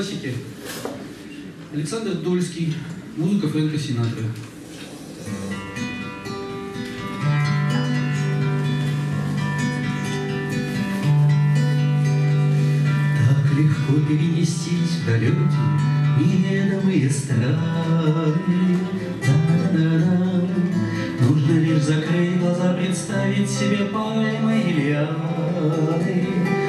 классики. Александр Дольский, музыка Фрэнка Синатры. Так легко перенестись в далекие неведомые страны. Нужно лишь закрыть глаза, представить себе пальмы и лианы.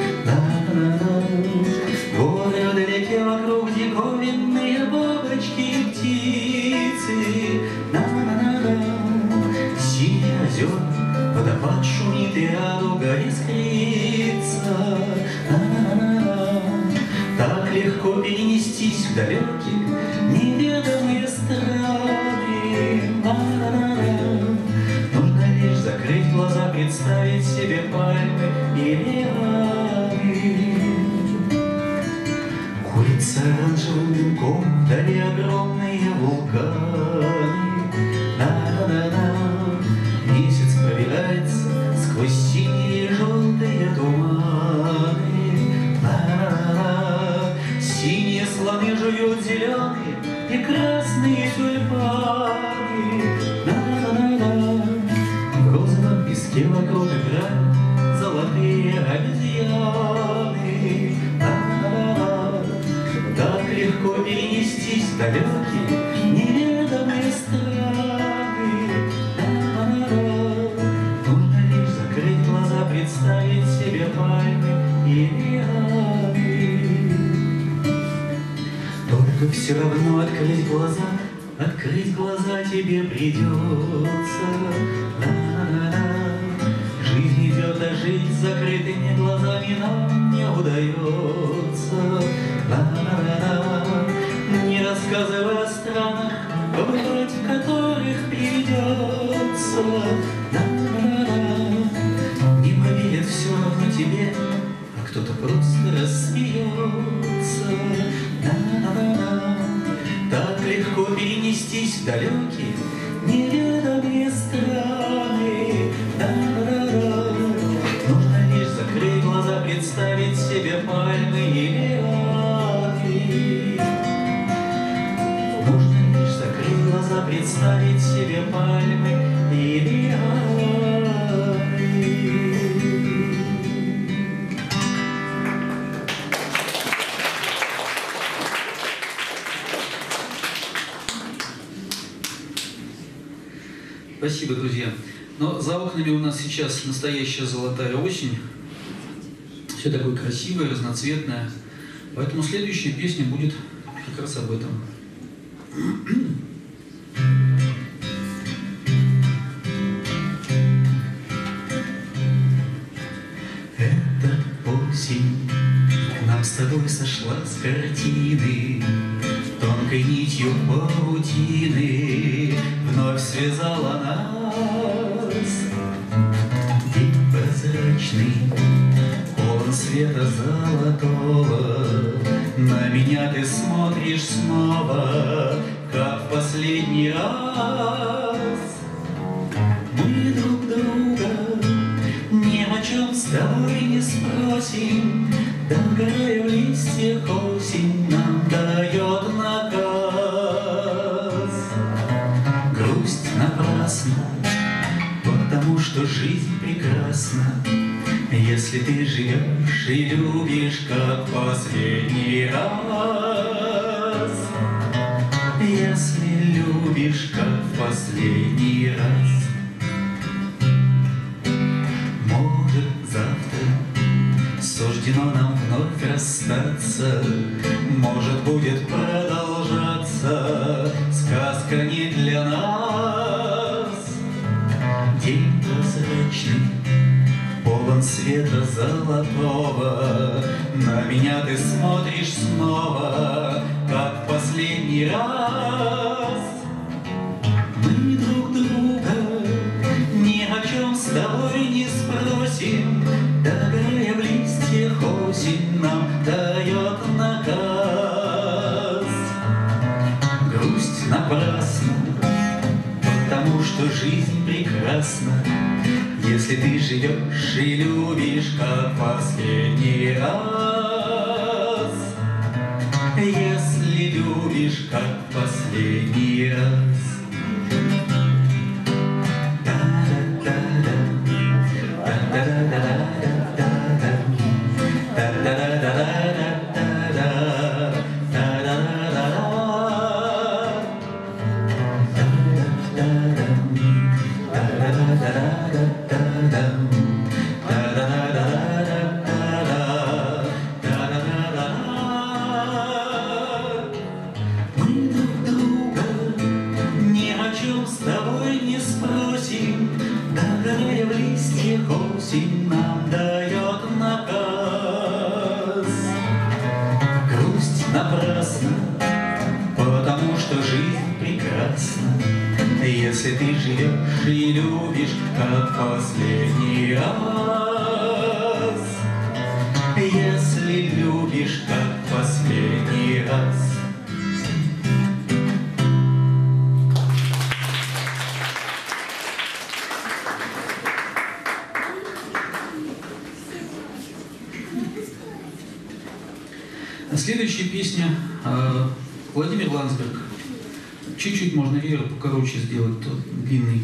Горы вдалеке, вокруг диковинные бабочки и птицы. Синие озера, водопад шумит и радуга искрится. Так легко перенестись в далекие неведомые страны. Нужно лишь закрыть глаза, представить себе пальмы и лианы. Курится оранжевым дымком вдали огромные вулканы. Месяц пробирается сквозь синие и желтые туманы. Синие слоны жуют зеленые и красные тюльпаны. В розовом песке вокруг играют золотые обезьяны. Так легко перенестись в далекие неведомые страны. Нужно лишь закрыть глаза, представить себе пальмы и лианы. Только все равно открыть глаза тебе придется. Жизнь идет, а жить с закрытыми глазами нам не удается. Не рассказывай о странах, побывать в которых придется. Не поверят все равно тебе, а кто-то просто рассмеется. Так легко перенестись в далекие неведомые страны. Нужно лишь закрыть глаза, представить себе пальмы и лианы. Нужно лишь закрыть глаза, представить себе пальмы и лианы. Спасибо, друзья. Но за окнами у нас сейчас настоящая золотая осень. Все такое красивое, разноцветное. Поэтому следующая песня будет как раз об этом. Эта осень к нам с тобой сошла с картины, тонкой нитью паутины вновь связала нас. День прозрачный, полон света золотого, на меня ты смотришь снова, как в последний раз. Мы друг друга ни о чем с тобой не спросим, догорая в листьях осень нам дает наказ. Грусть напрасна, потому что жизнь прекрасна, если ты живешь и любишь, как последний раз. Если любишь, как последний раз. Может, завтра суждено нам вновь расстаться, может, будет продолжаться сказка не для нас. День прозрачный, полон света золотого, на меня ты смотришь снова, как в последний раз. Мы друг друга ни о чем с тобой не спросим, догорая в листьях осень нам дает наказ. Грусть напрасна, потому что жизнь прекрасна, если ты живешь и любишь, как последний раз. если любишь, как последний раз. Осень нам дает наказ. Грусть напрасна, потому что жизнь прекрасна, если ты живешь и любишь, как последний раз. Если любишь, как последний раз. Следующая песня Владимир Ландсберг. Чуть-чуть можно веер покороче сделать, тот длинный.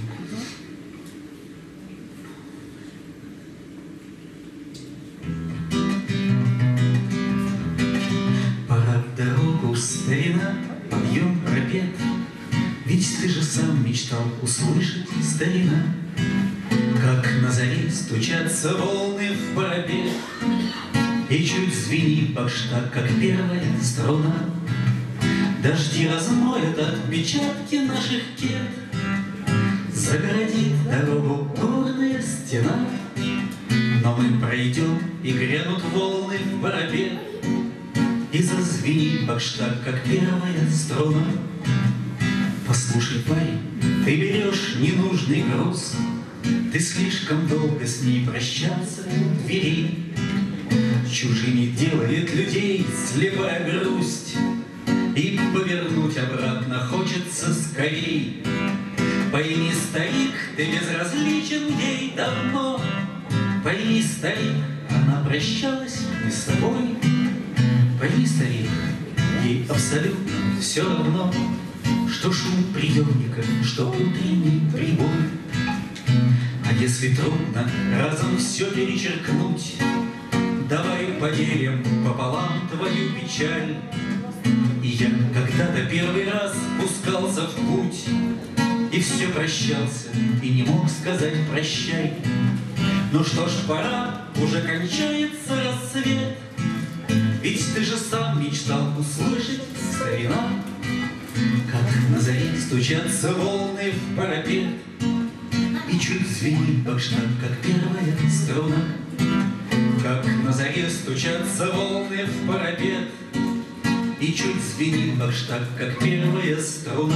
Пора в дорогу, старина, подъем, пропет. Ведь ты же сам мечтал услышать, старина, как на заре стучатся волны в парапет. И чуть звенит башта, как первая струна. Дожди размоют отпечатки наших кет. Загородит дорогу горная стена. Но мы пройдем, и грянут волны в парапет. И зазвенит башта, как первая струна. Послушай, парень, ты берешь ненужный груз. Ты слишком долго с ней прощался у дверей. Чужими делает людей слепая грусть, и повернуть обратно хочется скорей. Пойми, старик, ты безразличен ей давно. Пойми, старик, она прощалась не с тобой. Пойми, старик, ей абсолютно все равно, что шум приемника, что утренний прибой. А если трудно разом все перечеркнуть, давай поделим пополам твою печаль. И я когда-то первый раз пускался в путь, и все прощался, и не мог сказать прощай. Ну что ж, пора, уже кончается рассвет. Ведь ты же сам мечтал услышать, старина, как на заре стучатся волны в парапет. И чуть звенит башта, как первая струна. Как на заре стучатся волны в парапет. И чуть звенит башта, как первая струна.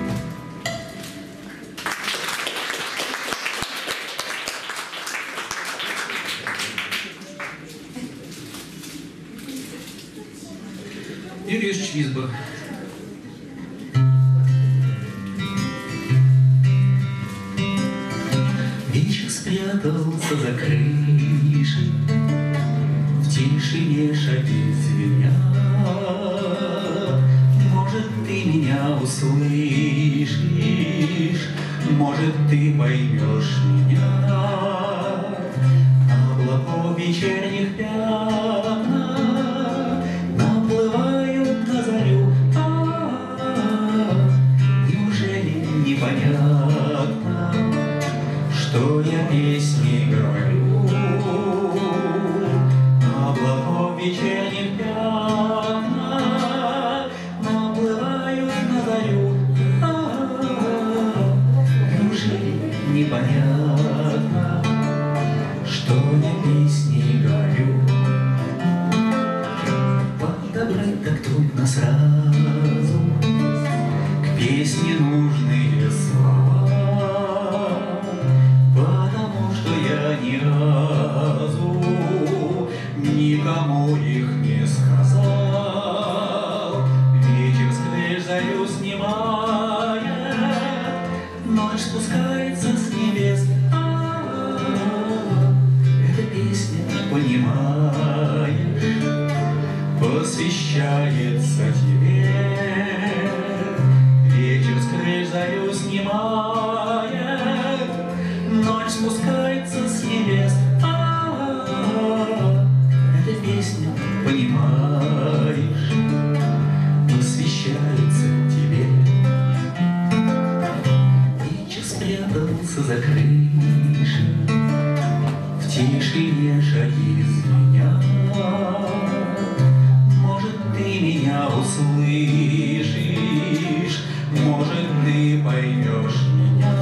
Юрий Ильич Висбор. Вечер спрятался за крышей, в тишине шаги звенят. Может, ты меня услышишь, может, ты поймешь меня. Облаков вечерних пятна наплывают на зарю. Неужели непонятно, что я песни говорю? Облаков вечерних пятна наплывают на зарю. Неужели непонятно, что я песни говорю? Подобрать так трудно сразу к песне нужные слова, потому что я ни разу никому их не сказал. Вечер сквозь зарю снимает, ночь спускается с небес. Эта песня, понимаешь, посвящает улыбается тебе. Вечер с крыш зарю снимает, ночь спускается с небес. Эта песня, понимаешь, посвящается тебе. Вечер спрятался за крышей, в тишине шаги звенят. Может, ты меня услышишь, может, ты поймешь меня.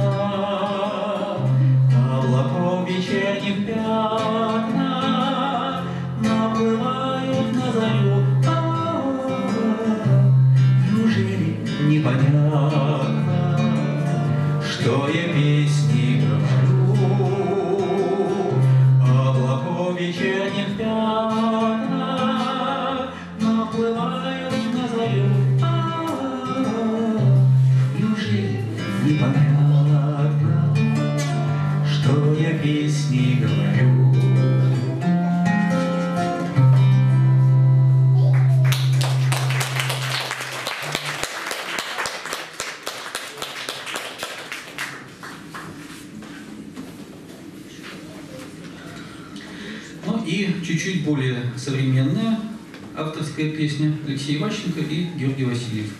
Облаков вечерних пятна наплывают на зарю. Неужели непонятно, что я песни говорю? Облаков вечерних пятна наплывают на зарю. Неужели непонятно, что я песни говорю? Ну и чуть-чуть более современная авторская песня Алексея Иващенко и Георгий Васильев.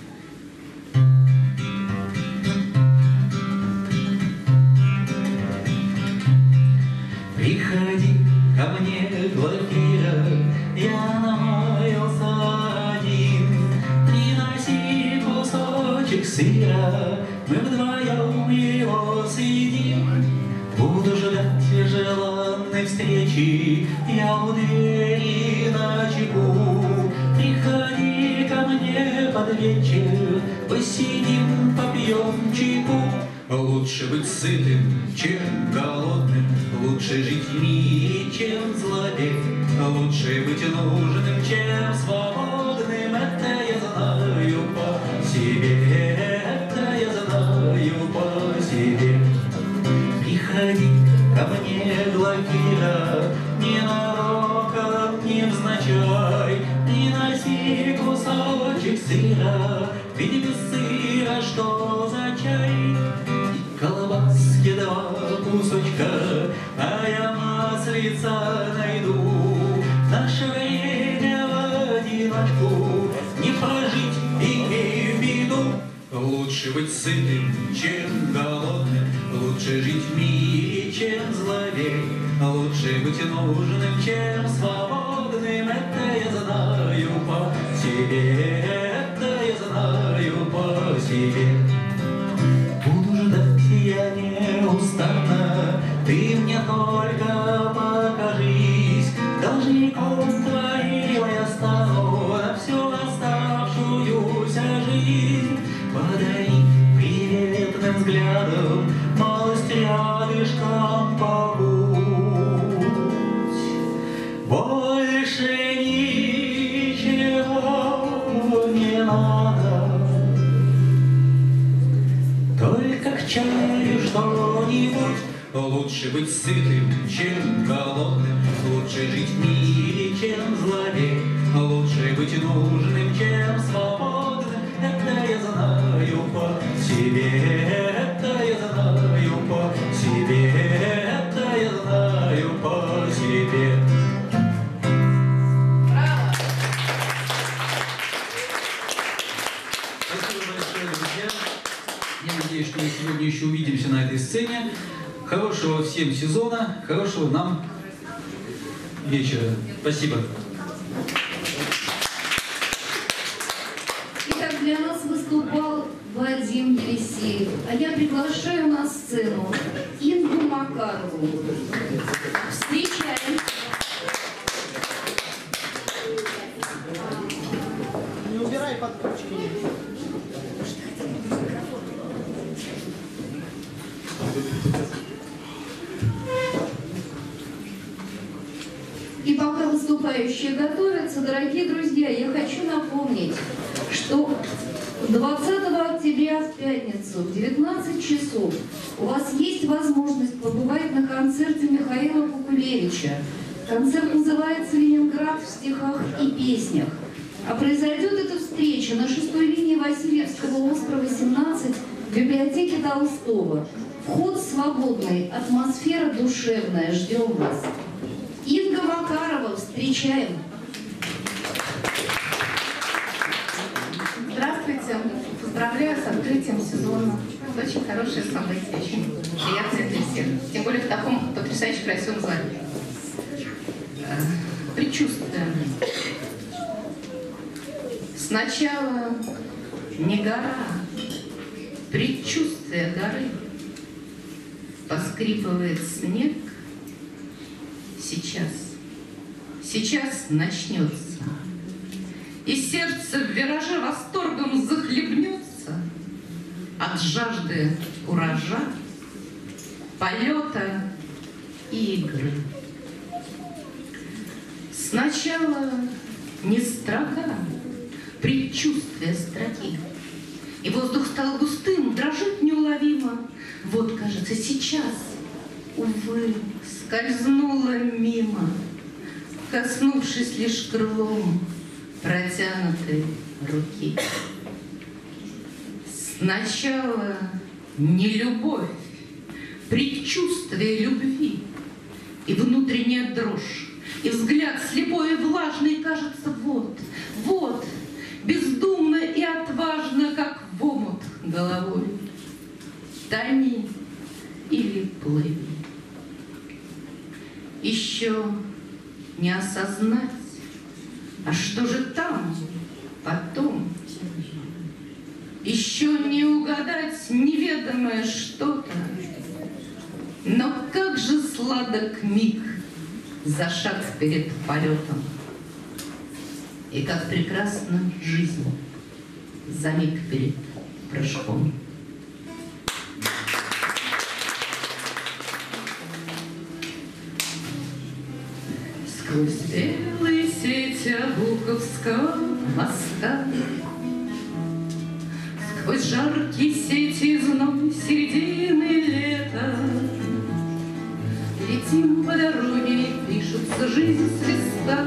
Приходи ко мне, Глафира, я намаялся один. Приноси кусочек сыра, мы вдвоем его съедим. Буду ждать желанной встречи, я у двери ночеву. Приходи ко мне под вечер, посидим, попьем чайку. Лучше быть сытым, чем голодным, лучше жить в мире, чем злодей. Лучше быть нужным, чем свободным, это я знаю по себе, это я знаю по себе. Приходи ко мне, Глафира, ненароком, невзначай, приноси кусочек сыра, ведь без сыра что за чай? Колбаски два кусочка, а я маслица найду. В наше время в одиночку не прожить, имей в виду. Лучше быть сытым, чем голодным, лучше жить в мире, чем злодей. Лучше быть нужным, чем свободным, это я знаю по себе, это я знаю по себе. Буду ждать я неустанно, ты мне только покажись. Должником твоим я стану на всю оставшуюся жизнь. Подари приветным взглядом, малость рядышком побудь. Больше ничего не надо, только к чаю что-нибудь. Лучше быть сытым, чем голодным, лучше жить в мире, чем злодей. Лучше быть нужным, чем свободным, это я знаю по себе, это я знаю по себе, это я знаю по себе. Спасибо большое, друзья. Я надеюсь, что мы сегодня еще увидимся на этой сцене. Хорошего всем сезона, хорошего нам вечера. Спасибо. Итак, для нас выступал Вадим Елисеев. А я приглашаю на сцену Ингу Макарову. Встречаем. Не убирай подкручки. И пока выступающие готовятся, дорогие друзья, я хочу напомнить, что 20 октября в пятницу в 19 часов у вас есть возможность побывать на концерте Михаила Кукулевича. Концерт называется «Ленинград в стихах и песнях». А произойдет эта встреча на 6-й линии Васильевского острова 17 в библиотеке Толстого. Вход свободный, атмосфера душевная. Ждем вас. Инга Макарова, встречаем. Здравствуйте. Поздравляю с открытием сезона. Это очень хорошее событие, очень приятное для всех. Тем более в таком потрясающе красивом зале. Предчувствие. Сначала не гора, предчувствие горы. Поскрипывает снег. Сейчас начнется. И сердце в вираже восторгом захлебнется от жажды куража, полета и игры. Сначала не строка, предчувствие строки. И воздух стал густым, дрожит неуловимо. Вот, кажется, сейчас, увы, скользнула мимо, коснувшись лишь крылом протянутой руки. Сначала не любовь, предчувствие любви, и внутренняя дрожь, и взгляд слепой и влажный, кажется, вот, бездумно и отважно, как в омут головой. Тони или плыви. Еще не осознать, а что же там потом? Еще не угадать неведомое что-то. Но как же сладок миг за шаг перед полетом. И как прекрасна жизнь за миг перед прыжком. Сквозь белые сети Обуховского моста, сквозь жаркие сети зной середины лета, летим по дороге, и пишется жизнь с листа.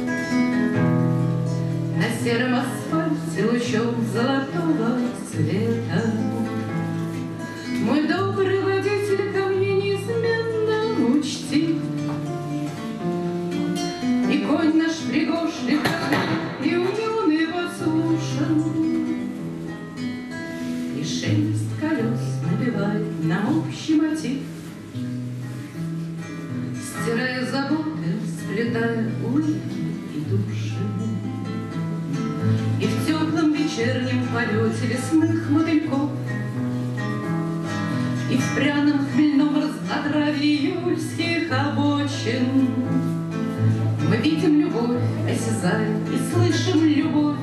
На сером асфальте лучом золотого цвета. Мой добрый водитель ко мне неизменно учтив, и конь наш пригошлив, и умен и послушен, и шелест колес набивает нам общий мотив, стирая заботы, сплетая улыбки и души. И в теплом вечернем полете лесных мотыльков, и в пряном хмельном разнотравье июльских обочин мы видим любовь, осязаем и слышим любовь.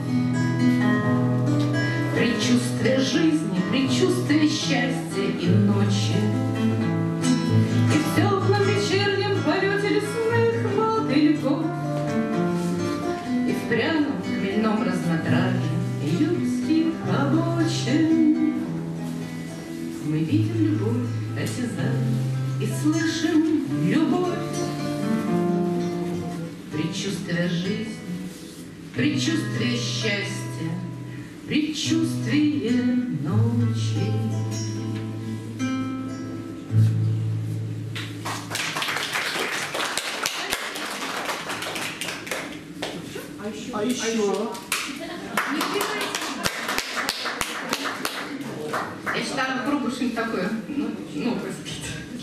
Предчувствие жизни, предчувствие счастья и ночи. И в теплом вечернем полете лесных мотыльков, и в пряном хмельном разнотравье июльских обочин мы видим любовь, осязаем и слышим любовь. Предчувствие жизни, предчувствие счастья, предчувствие ночи. А еще? Я считаю, пробую что-нибудь такое, новое спеть.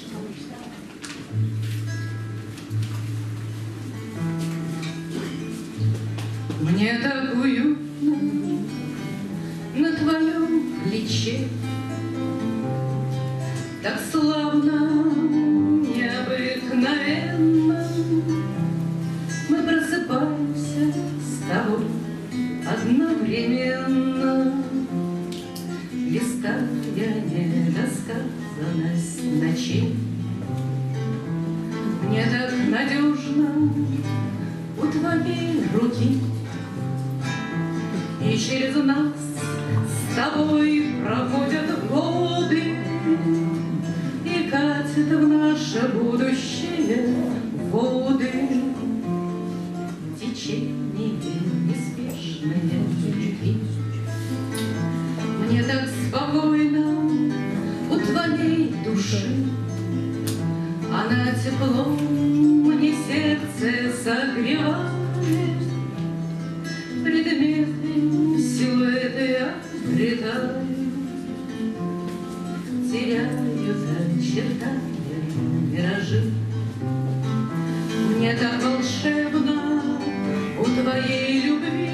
Мне так уютно на твоем плече, так славно, необыкновенно мы просыпаемся с тобой одновременно, листая недосказанность ночей. Мне так надежно у твоей руки, и через нас с тобой проходят годы, и катят в наше будущее воды. Течение неспешно Мне так спокойно у твоей души, она теплом мне сердце согревает, предметы, силуэты обретаю, теряют очертания миражи. Мне так волшебно у твоей любви,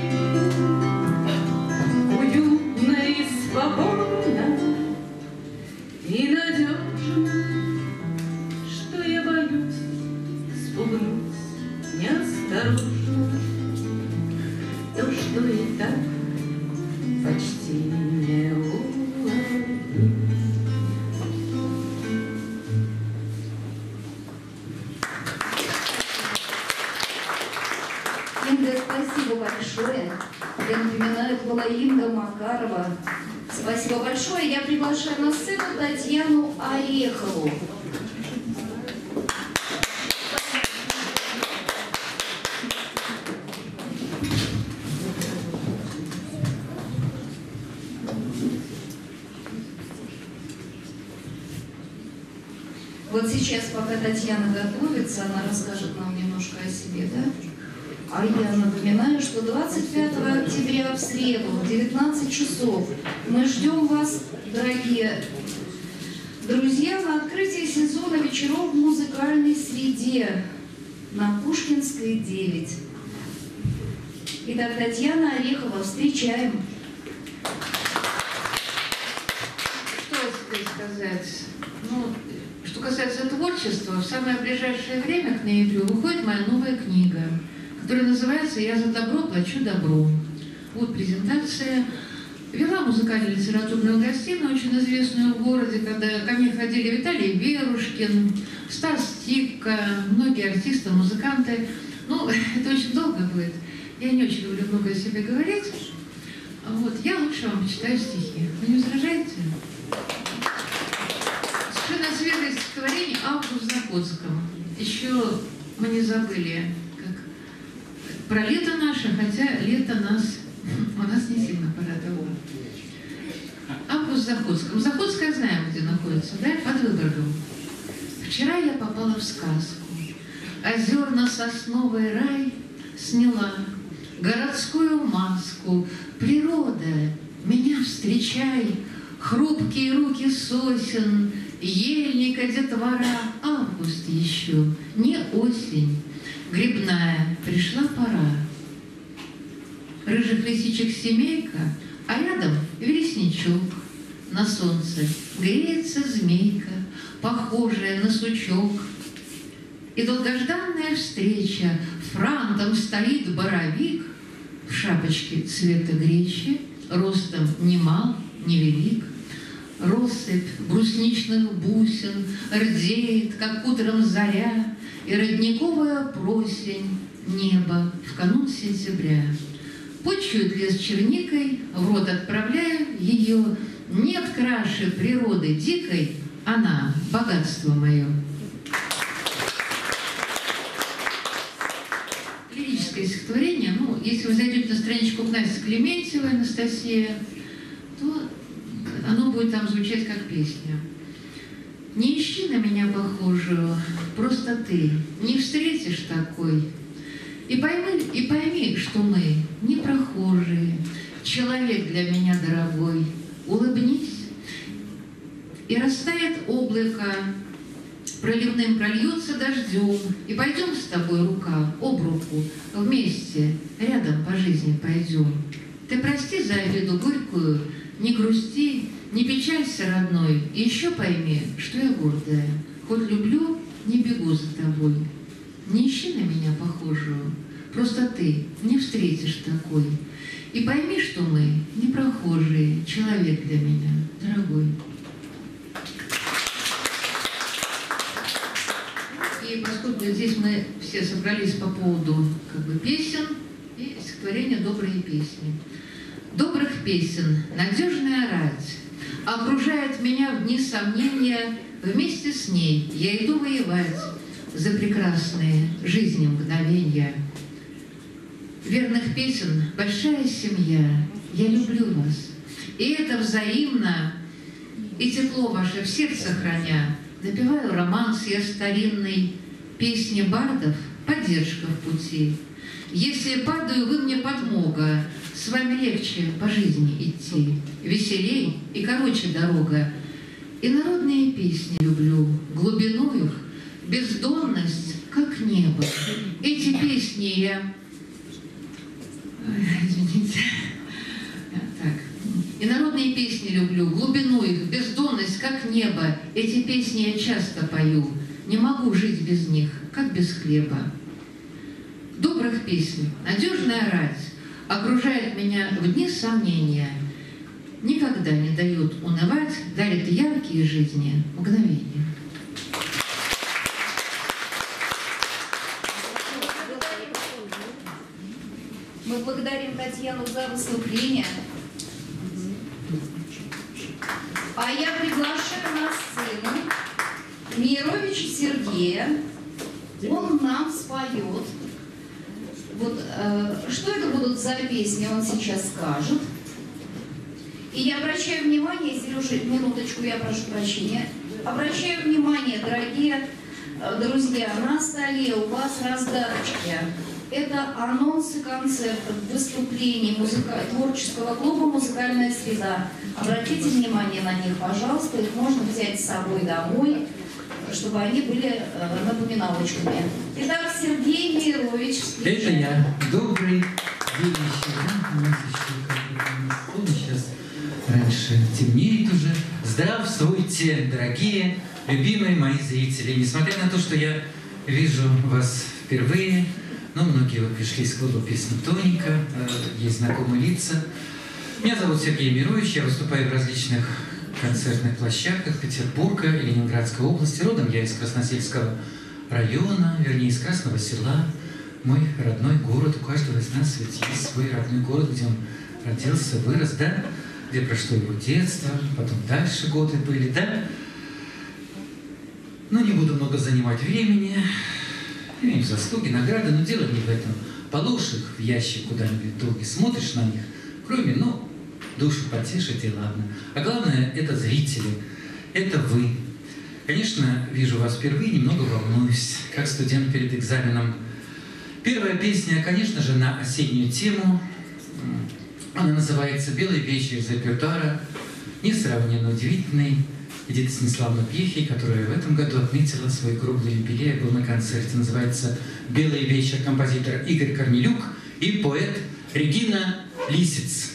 уютно и спокойно и надежно, что я боюсь спугнуть неосторожно то, что и так почти не уловить. Инга, спасибо большое. Я напоминаю, это была Инга Макарова. Спасибо большое. Я приглашаю на сцену Татьяну Орехову. Вот сейчас, пока Татьяна готовится, она расскажет нам немножко о себе, да? А я напоминаю, что 25 октября в среду в 19 часов мы ждем вас, дорогие друзья, на открытии сезона вечеров в музыкальной среде на Пушкинской, 9. Итак, Татьяна Орехова, встречаем. Что теперь сказать? Ну, что касается творчества, в самое ближайшее время к ноябрю выходит моя новая книга, которая называется «Я за добро плачу добром». Вот презентация. Вела музыкальную литературную гостиную, очень известную в городе, когда ко мне ходили Виталий Берушкин, Стас Тикко, многие артисты, музыканты. Ну, это очень долго будет. Я не очень люблю много о себе говорить. Вот, я лучше вам почитаю стихи. Вы не возражаете? Совершенно свежее стихотворение Август Заходского. Еще мы не забыли, как про лето наше, хотя лето у нас не сильно порадовало. Август Заходского. Заходская знаем, где находится, да? Под Выборгом. Вчера я попала в сказку. Озерно-сосновый рай сняла городскую маску. Природа, меня встречай, хрупкие руки сосен, ельника, детвора. Август еще, не осень, грибная, пришла пора. Рыжих лисичек семейка, а рядом вересничок. На солнце греется змейка, похожая на сучок. И долгожданная встреча, франтом стоит боровик в шапочке цвета гречи, ростом ни мал, ни велик. Россыпь брусничных бусин рдеет, как утром заря, и родниковая просень небо в канун сентября. Почует лес черникой, в рот отправляя ее. Нет краше природы дикой, она — богатство мое. Лирическое стихотворение. Ну, если вы зайдете на страничку Насти Клементьевой, Анастасия, то оно будет там звучать как песня. Не ищи на меня похожую, просто ты не встретишь такой. И пойми, что мы не прохожие, человек для меня дорогой. Улыбнись, и растает облако, проливным прольется дождем, и пойдем с тобой рука об руку, вместе, рядом по жизни пойдем. Ты прости за обиду горькую, не грусти, не печалься, родной, и еще пойми, что я гордая, хоть люблю, не бегу за тобой. Не ищи на меня похожую, просто ты не встретишь такой. И пойми, что мы не прохожие, человек для меня дорогой. И поскольку здесь мы все собрались по поводу песен и стихотворения «Добрые песни». Добрых песен надежная рать окружает меня в дни сомнения. Вместе с ней я иду воевать за прекрасные жизни мгновенья. Верных песен большая семья, я люблю вас. И это взаимно, и тепло ваше в сердце храня. Напеваю романс я старинный, песни бардов, поддержка в пути. Если падаю, вы мне подмога, с вами легче по жизни идти, веселей и короче дорога. И народные песни люблю, глубину их, бездонность, как небо. Эти песни я... Извините. Так. И народные песни люблю, глубину их, бездонность, как небо. Эти песни я часто пою, не могу жить без них, как без хлеба. Добрых песен, надежная рать окружает меня в дни сомнения. Никогда не дают унывать, дарит яркие жизни мгновения. Мы благодарим Татьяну за выступление. А я приглашаю на сцену Мировича Сергея. Он нам споет. Вот, что это будут за песни, он сейчас скажет. И я обращаю внимание, Сережа, минуточку, я прошу прощения. Обращаю внимание, дорогие друзья, на столе у вас раздаточки. Это анонсы концертов, выступлений творческого клуба «Музыкальная среда». Обратите внимание на них, пожалуйста, их можно взять с собой домой, чтобы они были напоминалочками. Итак, Сергей Мирович. Это я. Добрый день еще. Сейчас раньше темнеет уже. Здравствуйте, дорогие, любимые мои зрители. Несмотря на то, что я вижу вас впервые, но многие вы пришли из клуба «Песни Тоника», есть знакомые лица. Меня зовут Сергей Мирович, я выступаю в различных концертных площадках Петербурга и Ленинградской области. Родом я из Красносельского района, вернее, из Красного Села. Мой родной город. У каждого из нас ведь есть свой родной город, где он родился, вырос, да? Где прошло его детство, потом дальше годы были, да? Но не буду много занимать времени. Имею заслуги, награды, но дело не в этом. Положишь их в ящик куда-нибудь долго, смотришь на них, кроме, ну, душу потешить и ладно. А главное, это зрители, это вы. Конечно, вижу вас впервые, немного волнуюсь, как студент перед экзаменом. Первая песня, конечно же, на осеннюю тему. Она называется «Белый вечер» из репертуара, несравненно удивительный Эдиты Станиславовны Пьехи, которая в этом году отметила свой круглый юбилей, был на концерте. Называется «Белый вечер», композитор Игорь Корнелюк и поэт Регина Лисиц.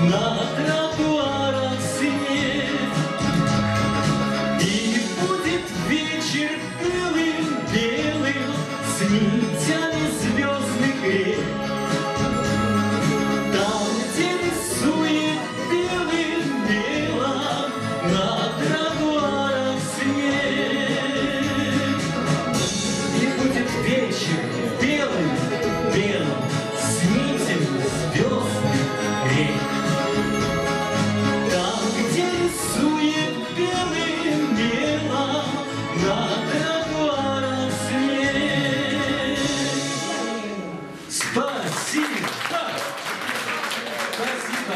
на тротуарах снег. И будет вечер белым-белым с нитями звездных рек. Там, где рисует белым-белым на тротуарах снег. И будет вечер белым-белым с нитями звездных рек. Там, где рисует белым-белым на тротуарах снег. Спасибо! Спасибо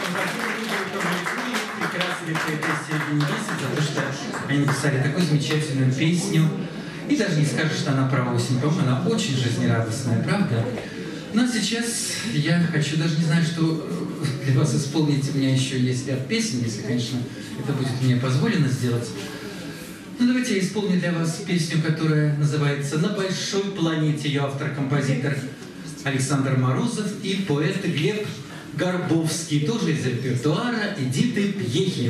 прекрасной поэтессе Евгении Гессе за то, что они написали такую замечательную песню. И даже не скажешь, что она про осень. По-моему, она очень жизнерадостная, правда? Но сейчас я хочу, даже не знаю, что для вас исполнить. У меня еще есть ряд песен, если, конечно, это будет мне позволено сделать. Ну, давайте я исполню для вас песню, которая называется «На большой планете». Ее автор-композитор Александр Морозов и поэт Глеб Горбовский, тоже из репертуара Эдиты Пьехи.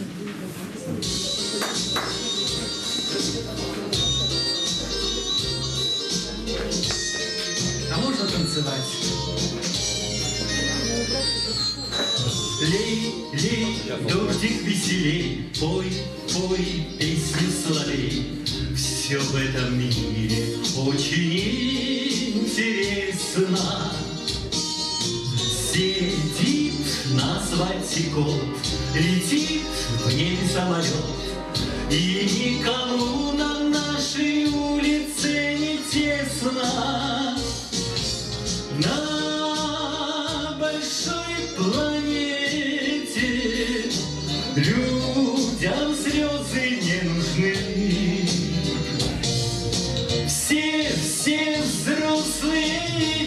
А можно танцевать? Лей, лей, дождик веселей, пой, пой песню соловей. Все в этом мире очень интересно. Сидит на асфальте кот, летит в небе самолет, и никому на нашей улице не тесно. На большой планете людям слезы не нужны. Все взрослые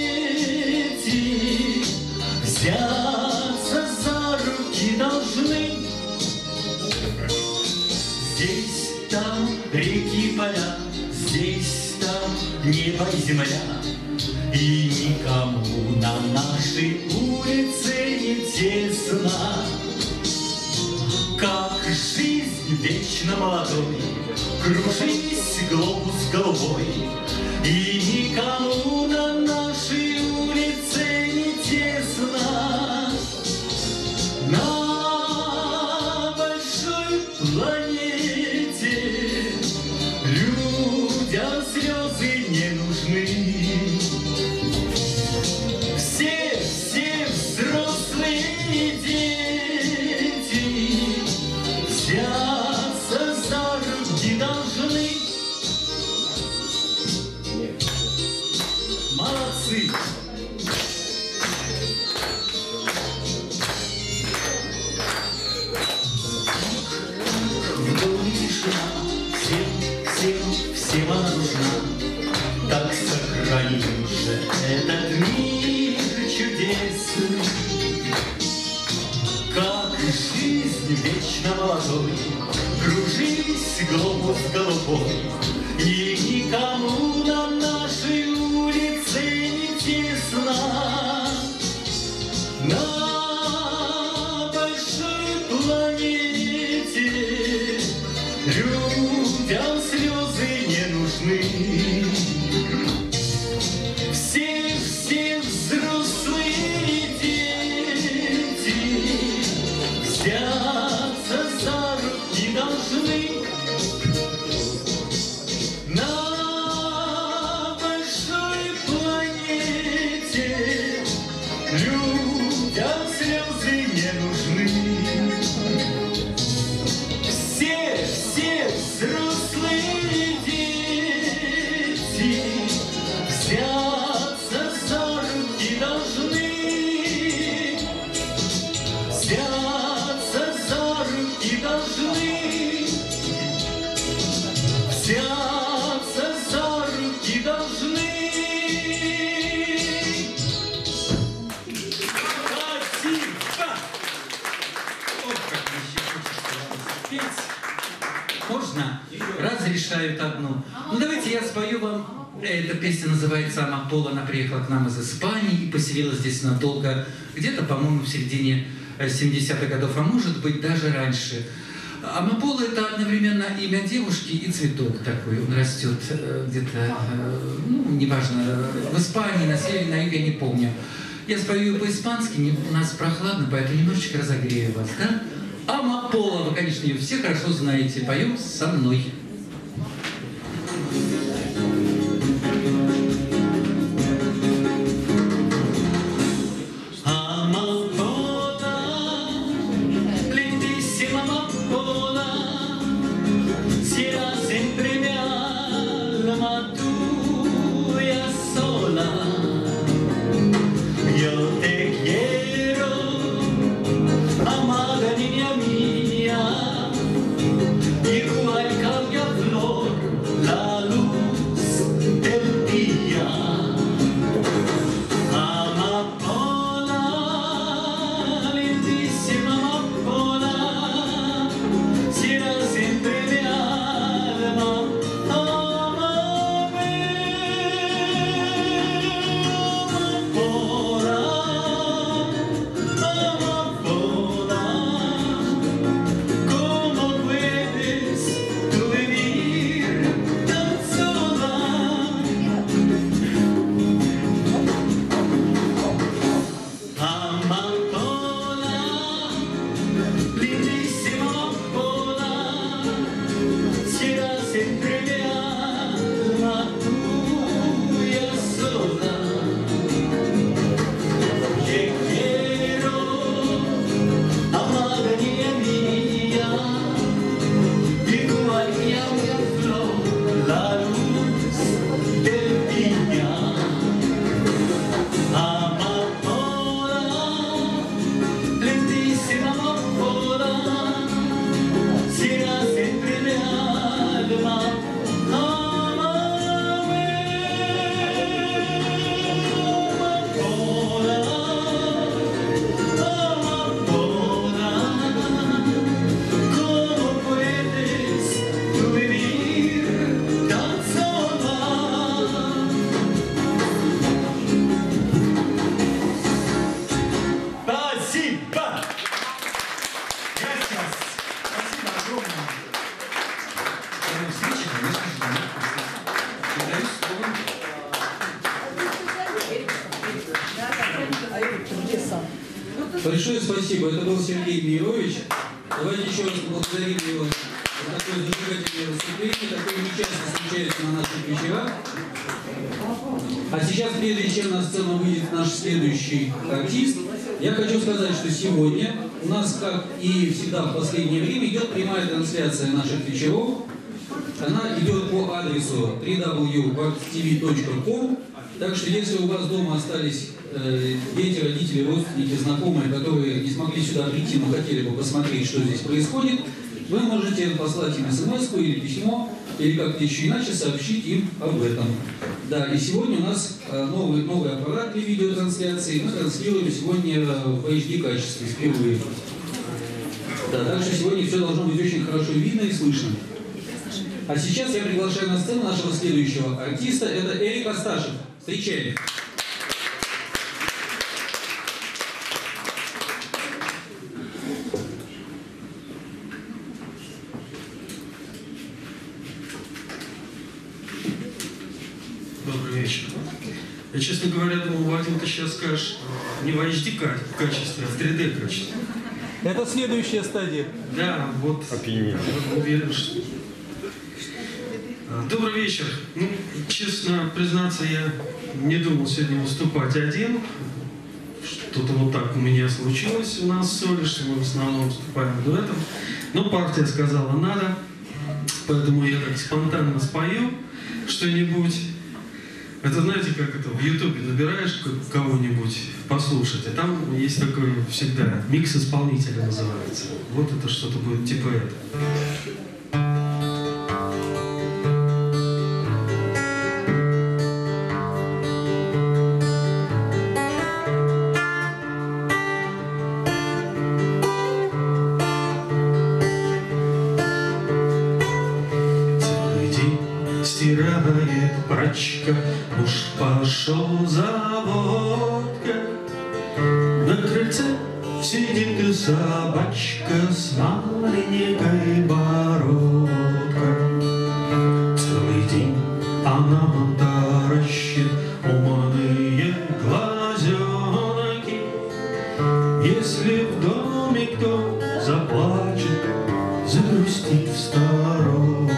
дети взяться за руки должны. Здесь, там реки, поля, здесь, там небо и земля. И никому на нашей улице не тесно. Как жизнь вечно молодой, кружись, глобус голубой. И никому на нашей улице не тесно. На большой планете людям слезы не нужны. Все взрослые дети взяться за руки должны. Молодцы! В доме тишина, всем она нужна. Так сохраним же этот мир чудесный. Как жизнь вечно молодой, кружись, глобус голубой. И никому на нашей улице не тесно. На большой планете людям слезы не нужны. Все взрослые дети взяться за руки должны. На большой планете людям слезы не нужны. Все взрослые дети взяться за руки должны. Взяться за руки должны. Взяться за руки должны. Спасибо! Ох, как мне еще хочется вам спеть. Можно? Разрешают одну. Ну давайте я спою вам Эта песня называется «Амапола». Она приехала к нам из Испании и поселилась здесь надолго, где-то, по-моему, в середине 70-х годов, а может быть, даже раньше. Амапола – это одновременно имя девушки и цветок такой. Он растет где-то, ну, неважно, в Испании, на севере, на юге, я не помню. Я спою по-испански, у нас прохладно, поэтому немножечко разогрею вас, да? Амапола, вы, конечно, ее все хорошо знаете. Поем со мной. Большое спасибо. Это был Сергей Мирович. Давайте еще раз поблагодарим его за такое зажигательное выступление, такое нечасто случается на наших вечерах. А сейчас, прежде чем на сцену выйдет наш следующий артист, я хочу сказать, что сегодня у нас, как и всегда в последнее время, идет прямая трансляция наших вечеров. Она идет по адресу www.tv.com. Так что, если у вас дома остались дети, родители, родственники, знакомые, которые не смогли сюда прийти, но хотели бы посмотреть, что здесь происходит, вы можете послать им смс-ку или письмо, или как-то еще иначе сообщить им об этом. Да, и сегодня у нас новый аппарат для видеотрансляции. Мы транслируем сегодня в HD качестве впервые. Да, так что сегодня все должно быть очень хорошо видно и слышно. А сейчас я приглашаю на сцену нашего следующего артиста. Это Эрик Асташев. Встречаем. Добрый вечер. Я, честно говоря, думал, Вадим, ты сейчас скажешь не в HD качестве, а в 3D качестве. Это следующая стадия. Да, вот. Уверен, что... Добрый вечер. Ну, честно признаться, я не думал сегодня выступать один. Что-то вот так у меня случилось у нас в Соле, что мы в основном выступаем дуэтом. Но партия сказала надо, поэтому я так спонтанно спою что-нибудь. Это знаете, как это в Ютубе набираешь кого-нибудь послушать, а там есть такой всегда микс исполнителя называется. Вот это что-то будет типа это. Стирает собачка, уж пошел за водкой. На крыльце сидит и собачка с маленькой бородкой. Целый день она таращит умные глазенки. Если в доме кто заплачет, загрустит в сторонке.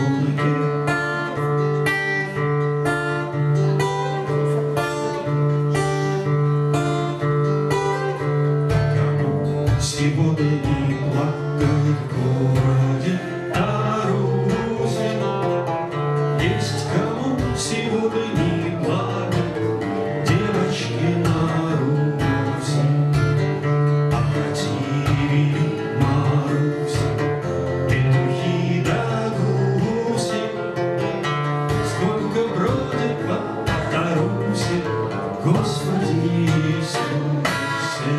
Сегодня не плакать в городе Тарусе. Есть кому сегодня не плакать, девочки на Руси. Опротивили Маруси петухи да гуси. Сколько бродит по Тарусе, Господи Иисусе.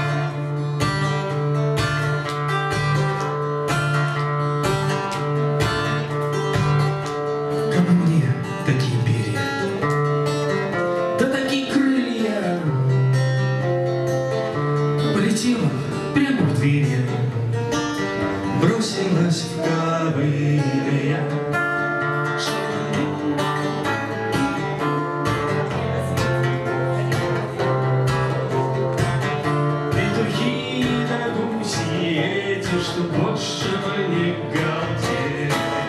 Такие перья, да такие крылья, полетела прямо в дверь, бросилась в ковылья. Петухи да гуси эти, что больше бы не галдели.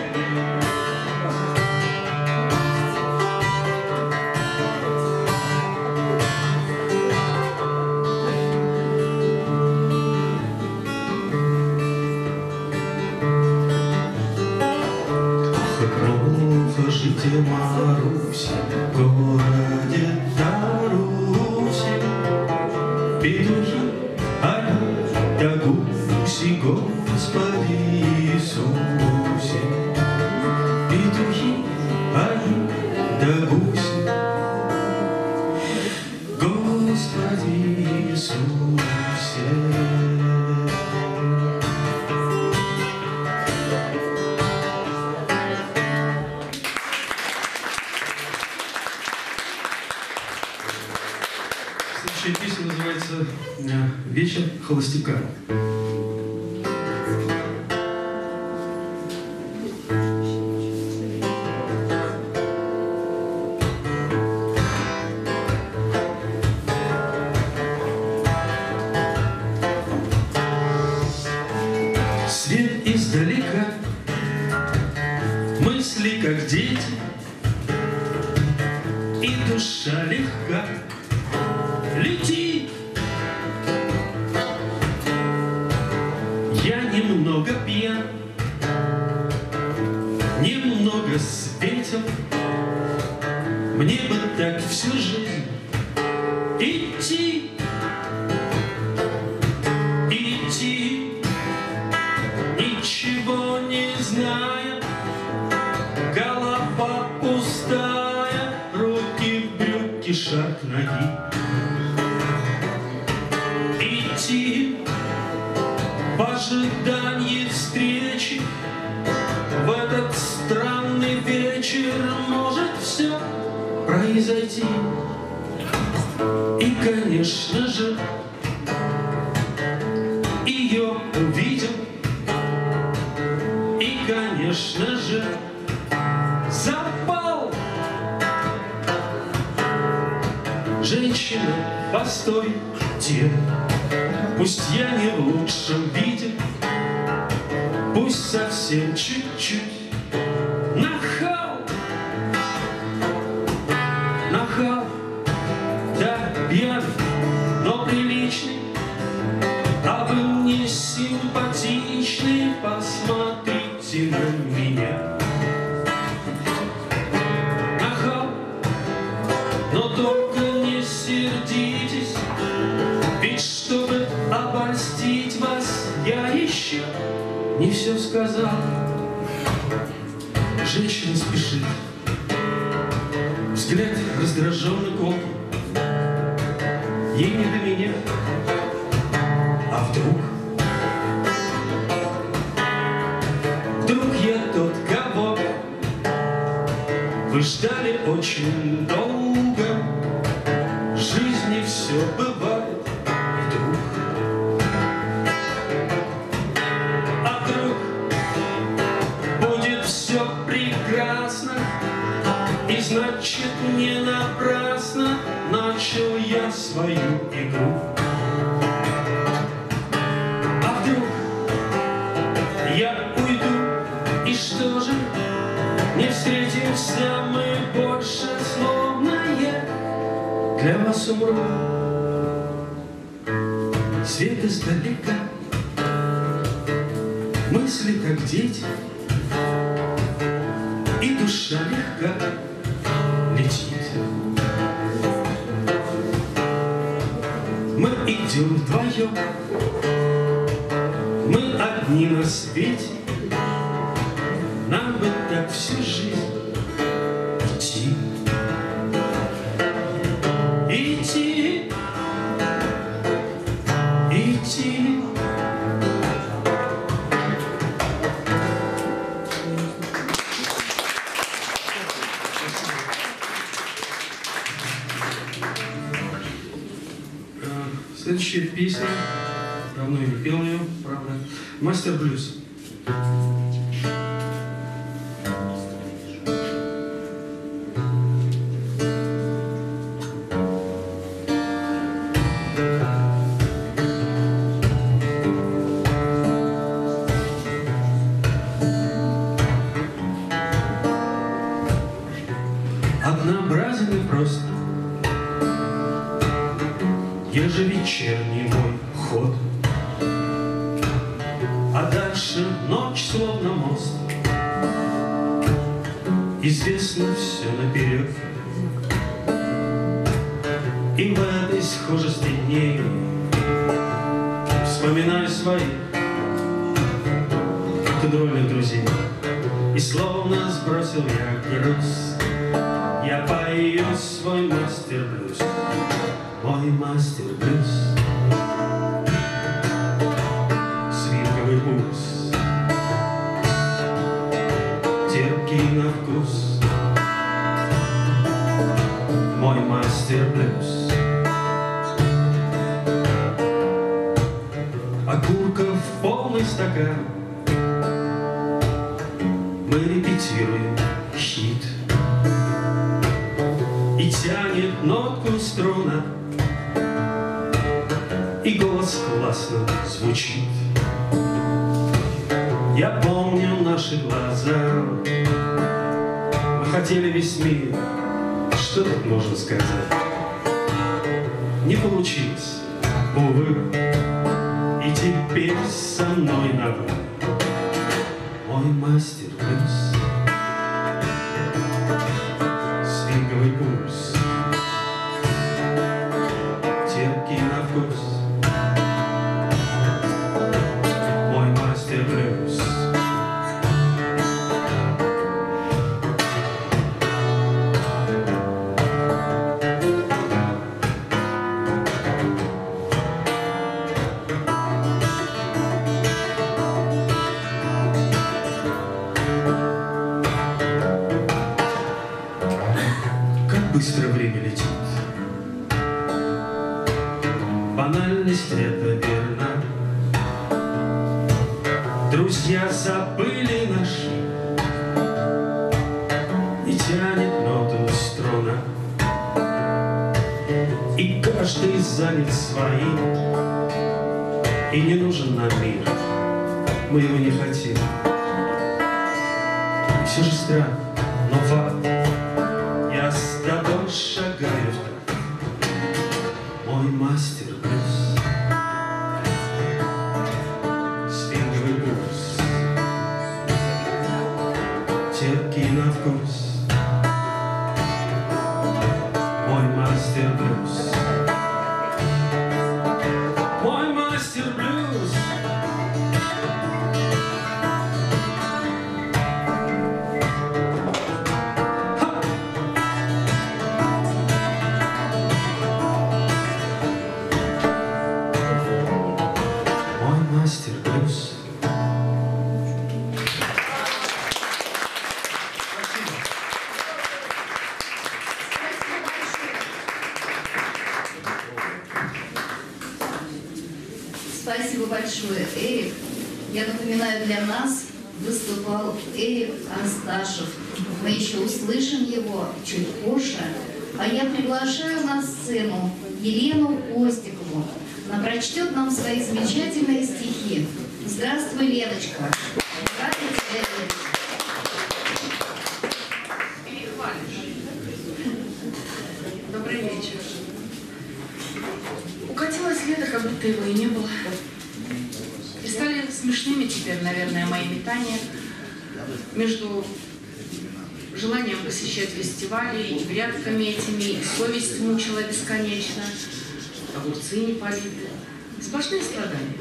Жите Маруси, в городе Тарусе. Петухи, да гуси, Господи Иисусе. Петухи, да гуси, Господи Иисусе. Следующая песня называется «Вечер холостяка». Свет издалека, мысли как дети, и душа легка. Лети! Я немного пьян, немного светил. Мне бы так всю жизнь идти, идти, ничего не зная, голова пустая, руки в брюки, шаг ноги. Идти в ожидании встречи, в этот странный вечер может все произойти. И, конечно же, ее увидел, и, конечно же, запал. Женщина, постой, где? Пусть я не в лучшем виде, пусть совсем чуть-чуть. Нахал, нахал, да пьяный, но приличный. А вы мне симпатичны, посмотрите на меня. Нахал, но только не сердитесь, ведь чтобы обольстить вас, я еще не все сказал. Женщина спешит, взгляд раздраженный колкий. Ей не до меня. А вдруг я тот, кого вы ждали очень долго, в жизни все бывает вдруг. А вдруг будет все прекрасно, и значит не напрасно начал я свою игру. А вдруг я уйду, и что же? Не встретимся мы больше, словно я для вас умру. Свет издалека, мысли как дети, и душа легка летит. Мы идем вдвоем, мы одни на свете. Нам бы так всю жизнь идти, идти, идти. Следующая песня, давно я не пел ее, правда, «Мастер блюз». Однообразен и прост ежевечерний мой ход, а дальше ночь словно мост. Известно все наперед, и в этой схожести дней вспоминаю своих кадрольных друзей. И словно сбросил я груз, я пою свой мастер-блюз, мой мастер-блюз. Свинговый пульс, терпкий на вкус, мой мастер-блюз. Окурков полный стакан, мы репетируем хит, и тянет нотку струна, и голос классно звучит. Я помню наши глаза, мы хотели весь мир, что тут можно сказать? Не получилось, увы, и теперь со мной на «вы», мой мастер-блюз. Свинговый пульс, терпкий на вкус, мой мастер-блюз. Быстро время летит, банальность это верна. Друзья забыли наши, и тянет ноту струна, и каждый занят своим, и не нужен нам мир, мы его не хотим. И все же странно, но факт, я с тобой шагаю в такт, мой мастер-блюз. Свинговый пульс, терпкий на вкус, мой мастер-блюз. Мой мастер-блюз. Мастер-блюз. Эрик, я напоминаю, для нас выступал Эрик Асташев. Мы еще услышим его чуть позже. А я приглашаю на сцену Елену Костикову. Она прочтет нам свои замечательные стихи. Здравствуй, Леночка. Рада тебя видеть. Добрый вечер. Укатилось лето, как будто его и не было. И стали смешными теперь, наверное, мои метания между желанием посещать фестивали и грядками этими, и совесть мучила бесконечно, огурцы не политы. Сплошные страдания.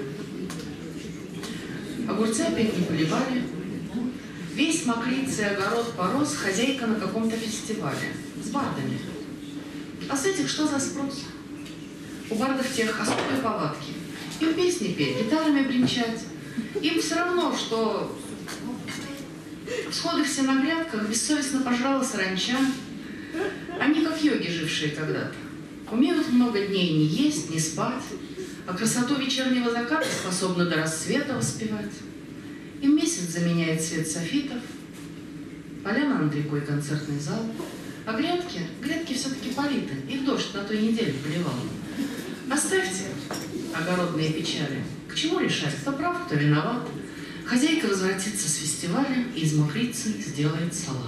Огурцы опять не поливали. Весь мокрицый огород порос, хозяйка на каком-то фестивале. С бардами. А с этих что за спрос? У бардов тех особые повадки. Им песни петь, гитарами бренчать. Им все равно, что всходы все на грядках бессовестно пожрала саранча. Они как йоги, жившие когда-то. Умеют много дней не есть, не спать, а красоту вечернего заката способны до рассвета воспевать. Им месяц заменяет свет софитов, поляна над рекой концертный зал, а грядки все-таки политы, их дождь на той неделе поливал. Оставьте огородные печали, к чему решать, кто прав, кто виноват. Хозяйка возвратится с фестиваля и из мокрицы сделает салат.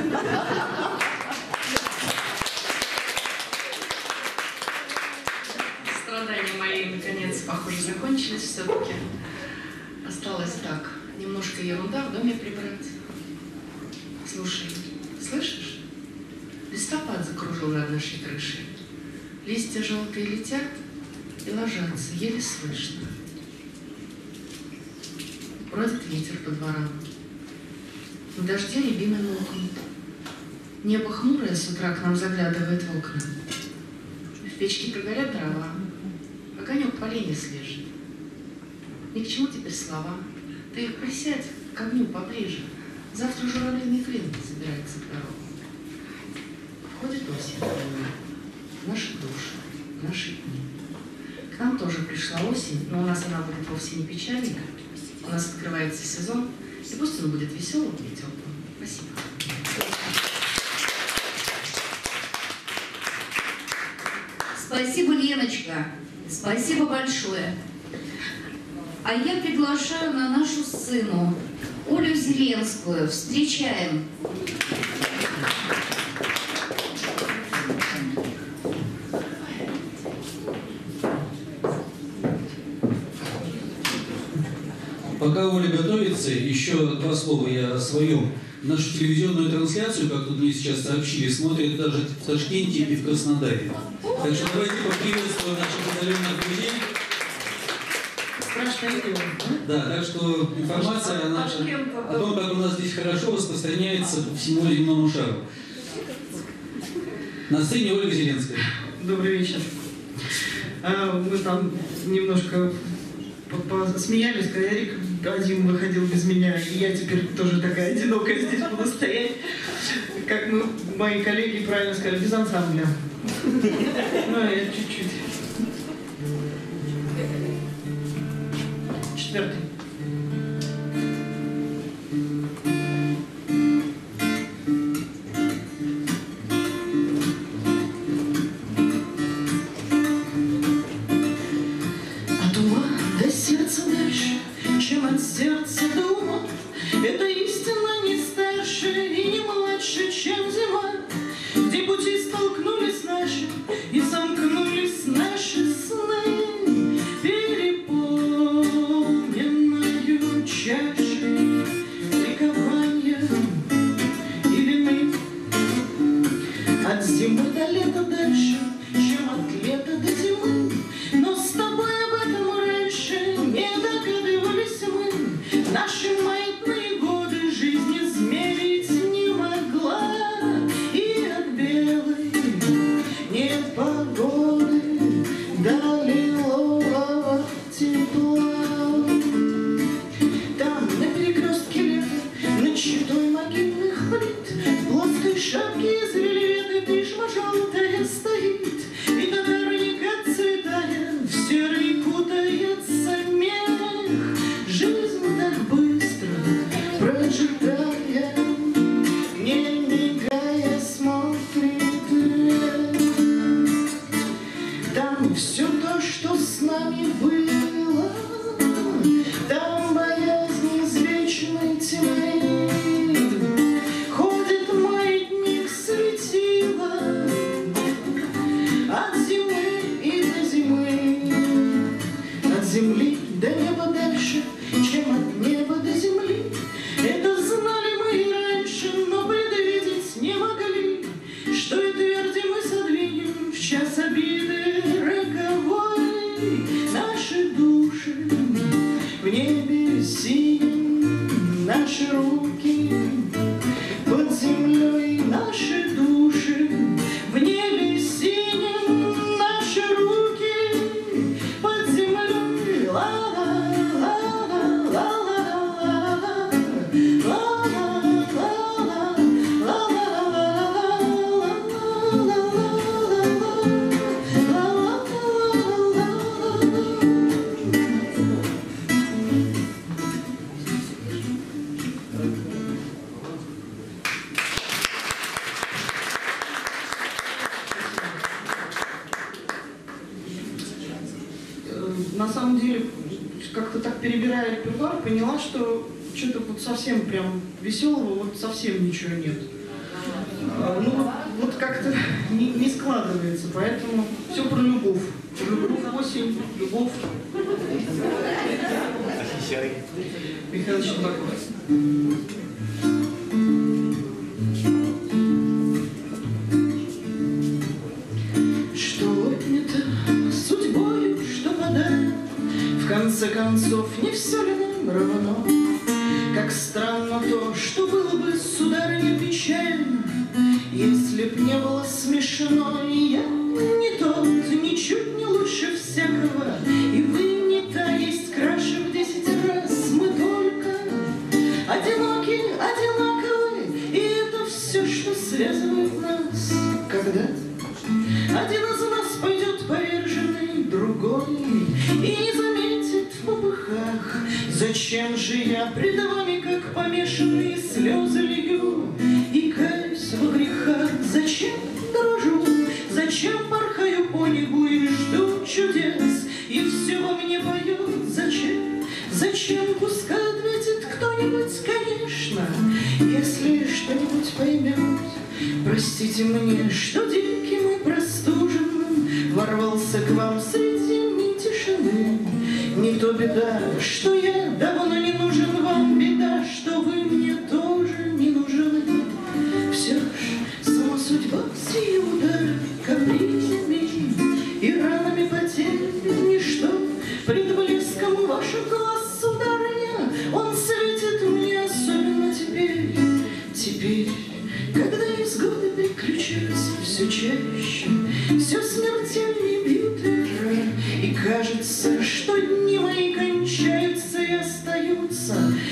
Страдания мои, наконец, похоже, закончились все-таки. Осталось так, немножко ерунда в доме прибрать. Слушай, слышишь? Листопад закружил над нашей крышей. Листья желтые летят и ложатся, еле слышно. Бродит ветер по дворам. На дожде рябины мокнут. Небо хмурое с утра к нам заглядывает в окна. В печке прогорят дрова. Огонек поленья слежет. Ни к чему теперь слова. Ты присядь к огню поближе. Завтра журавлиный клин собирается к дорогу. Входит осень в наши души, в наши дни. К нам тоже пришла осень, но у нас она будет вовсе не печальная. У нас открывается сезон, и пусть он будет веселым и теплым. Спасибо. Спасибо, Леночка. Спасибо большое. А я приглашаю на нашу сцену Олю Зеленскую. Встречаем. Пока Оля готовится, еще два слова я о своем. Нашу телевизионную трансляцию, как тут мне сейчас сообщили, смотрят даже в Ташкенте и в Краснодаре. Так что давайте поприветствуем наших удаленных друзей. Страшное дело. Да, так что информация о том, как у нас здесь хорошо, распространяется по всему земному шару. На сцене Ольга Зеленская. Добрый вечер. Мы там немножко посмеялись, когда Эрик один выходил без меня, и я теперь тоже такая одинокая здесь буду стоять. Как мои коллеги правильно сказали, без ансамбля. Ну, я чуть-чуть. Четвертый. От ума до сердца дальше, чем от сердца до ума. Это истина не старше и не младше, чем зима, где пути столкнулись наши и сомкнулись наши сны переполненную чашей ликования и вины. От зимы до лета дальше, чем от лета до зимы, но с тобой об этом раньше не догадывались мы. небе синем наши руки, под землей наши души, в небе синем наши руки, под землей На самом деле, как-то так перебирая репертуар, поняла, что что-то вот совсем прям веселого, вот совсем ничего нет. Ну, вот как-то не складывается, поэтому все про любовь. Любовь, осень, любовь. Михаил Щербаков. Что отнято судьбою, что подарок, в конце концов, не все ли нам равно? Как странно то, что было бы, сударыня, печально, если б не было смешно. И я не тот, ничуть не лучше всякого, и вы не та, есть краше в 10 раз. Мы только одиноки, одинаковы, и это все, что связывает нас. Когда один из нас пойдет поверженный, другой и не заметит в попыхах. Зачем же я пред вами, как помешанный, слезы лью и каюсь во грехах? Зачем дрожу, зачем порхаю по небу и жду чудес, и все во мне поет? Зачем, зачем, пускай ответит кто-нибудь, конечно, если что-нибудь поймет. Простите мне, что диким и простуженным ворвался к вам среди тишины. Не то беда, что я давно не нужен вам, беда, что вы мне тоже не нужны. Все ж сама судьба с ее ударами, капризами и ранами потерь, ничто пред блеском ваших глаз, сударыня, он светит мне особенно теперь. Теперь, когда невзгоды переключаются все чаще, все смертельнее бьют ветра, и кажется, что дни мои кончаются и остаются